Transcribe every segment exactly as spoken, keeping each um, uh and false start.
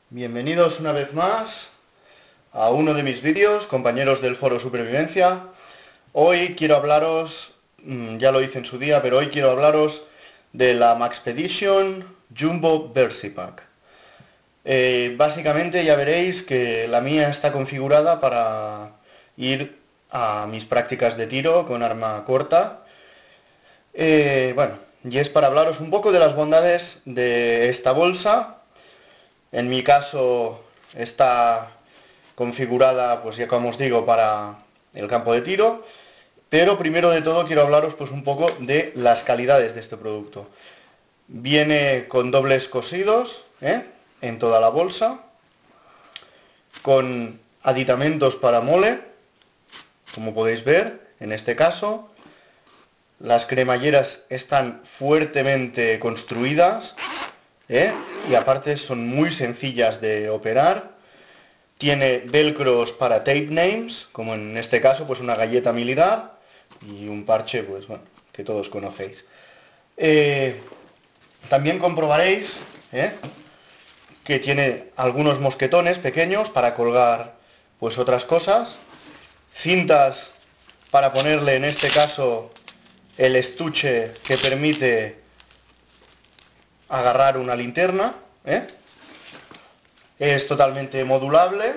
Bienvenidos una vez más a uno de mis vídeos, compañeros del foro Supervivencia. Hoy quiero hablaros, ya lo hice en su día, pero hoy quiero hablaros de la Maxpedition Jumbo Versipack. Eh, básicamente ya veréis que la mía está configurada para ir a mis prácticas de tiro con arma corta. Eh, bueno, y es para hablaros un poco de las bondades de esta bolsa. En mi caso está configurada, pues ya como os digo, para el campo de tiro. Pero primero de todo quiero hablaros pues un poco de las calidades de este producto. Viene con dobles cosidos, ¿eh? en toda la bolsa, con aditamentos para mole, como podéis ver en este caso. Las cremalleras están fuertemente construidas, ¿eh? y aparte son muy sencillas de operar. Tiene velcros para tape names, como en este caso pues una galleta militar y un parche pues bueno que todos conocéis. Eh, también comprobaréis ¿eh? que tiene algunos mosquetones pequeños para colgar pues otras cosas, cintas para ponerle en este caso el estuche que permite agarrar una linterna, ¿eh? Es totalmente modulable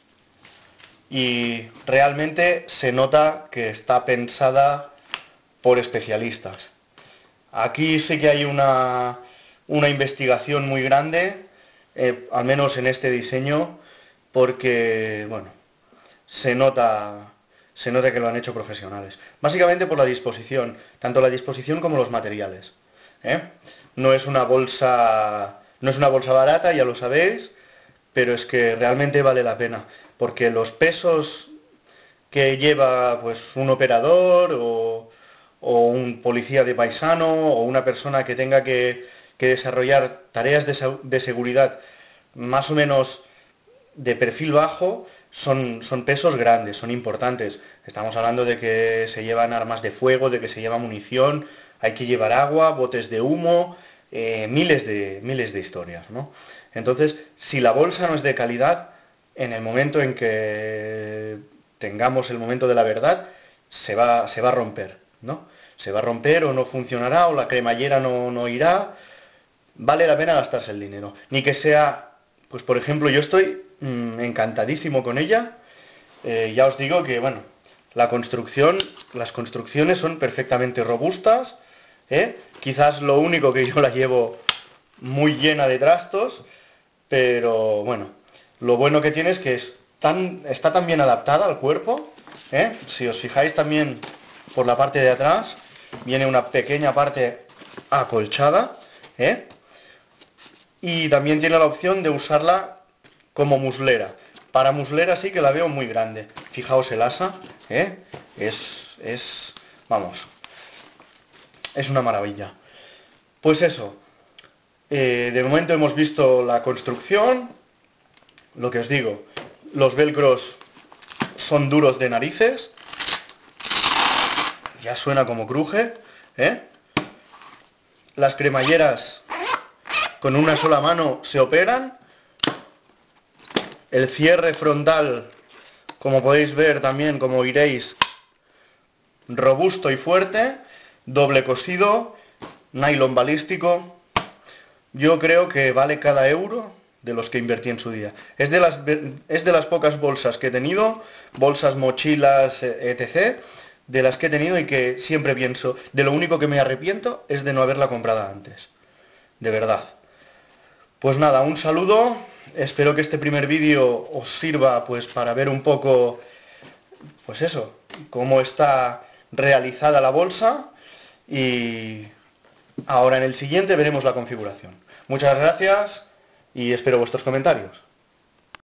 y realmente se nota que está pensada por especialistas. Aquí sí que hay una, una investigación muy grande, eh, al menos en este diseño, porque bueno, se nota, se nota que lo han hecho profesionales. Básicamente por la disposición, tanto la disposición como los materiales. ¿eh? No es una bolsa, no es una bolsa barata, ya lo sabéis, pero es que realmente vale la pena, porque los pesos que lleva pues un operador o, o un policía de paisano o una persona que tenga que, que desarrollar tareas de, de seguridad más o menos de perfil bajo, son, son pesos grandes, son importantes. Estamos hablando de que se llevan armas de fuego, de que se lleva munición, hay que llevar agua, botes de humo, eh, miles de, miles de historias, ¿no? Entonces, si la bolsa no es de calidad, en el momento en que tengamos el momento de la verdad, se va, se va a romper, ¿no? Se va a romper o no funcionará o la cremallera no, no irá. Vale la pena gastarse el dinero. Ni que sea, pues por ejemplo, yo estoy mmm, encantadísimo con ella. Eh, ya os digo que, bueno, la construcción, las construcciones son perfectamente robustas. ¿eh? Quizás lo único que yo la llevo muy llena de trastos, pero bueno, lo bueno que tiene es que es tan, está tan bien adaptada al cuerpo. ¿eh? Si os fijáis también por la parte de atrás, viene una pequeña parte acolchada, ¿eh? y también tiene la opción de usarla como muslera. Para muslera sí que la veo muy grande. Fijaos el asa, ¿eh? es, es, vamos, es una maravilla. Pues eso, eh, de momento hemos visto la construcción, lo que os digo, los velcros son duros de narices, ya suena como cruje, ¿eh? Las cremalleras con una sola mano se operan, el cierre frontal, como podéis ver también, como oiréis, robusto y fuerte, doble cosido, nylon balístico. Yo creo que vale cada euro de los que invertí en su día. Es de las, es de las pocas bolsas que he tenido, bolsas, mochilas, etcétera, de las que he tenido y que siempre pienso, de lo único que me arrepiento es de no haberla comprado antes. De verdad. Pues nada, un saludo. Espero que este primer vídeo os sirva pues para ver un poco, pues eso, cómo está realizada la bolsa, y ahora en el siguiente veremos la configuración. Muchas gracias y espero vuestros comentarios.